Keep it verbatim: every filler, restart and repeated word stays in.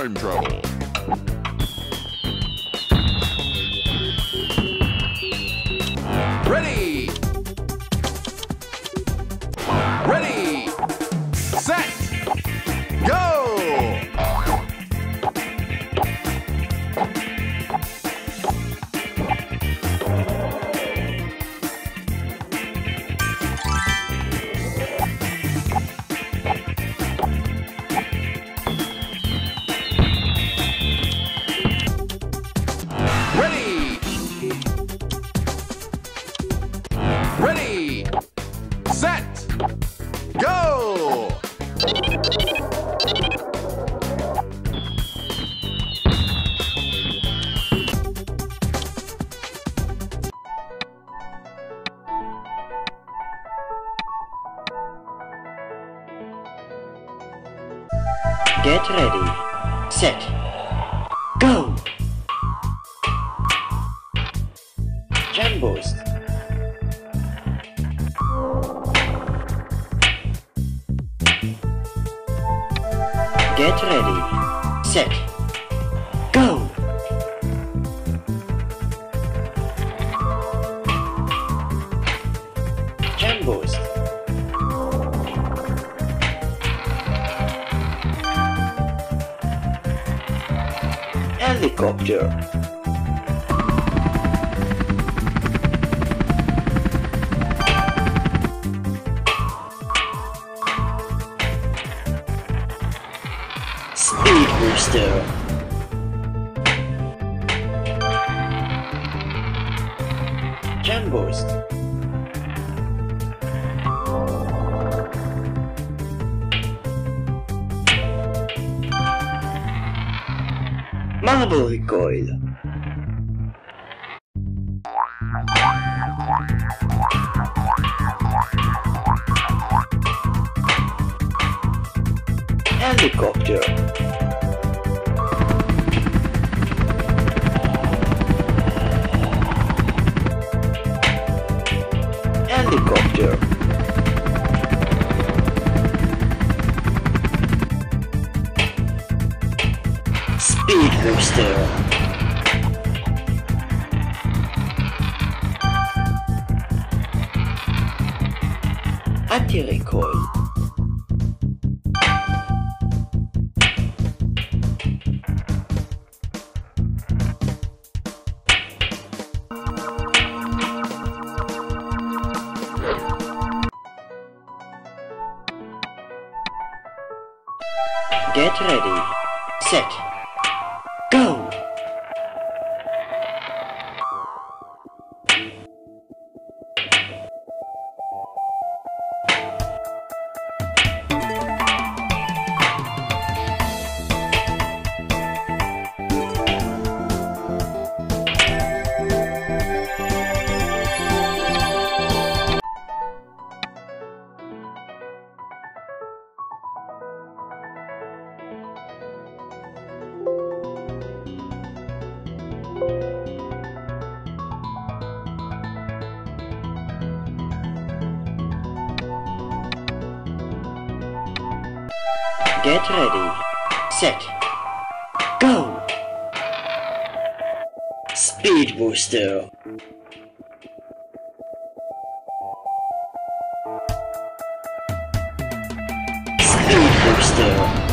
time travel. Ready! Ready! Set! Go! Ready! Ready! Set! Go! Get ready. Set. Go! Jump boost. Get ready. Set. Go! Jump boost. Helicopter. Speed booster. Jump boost. Marble recoil. Helicopter. Helicopter. Speed booster. Anti-recoil. Get ready. Set. Go! Get ready. Set. Go! Speed booster. Speed booster.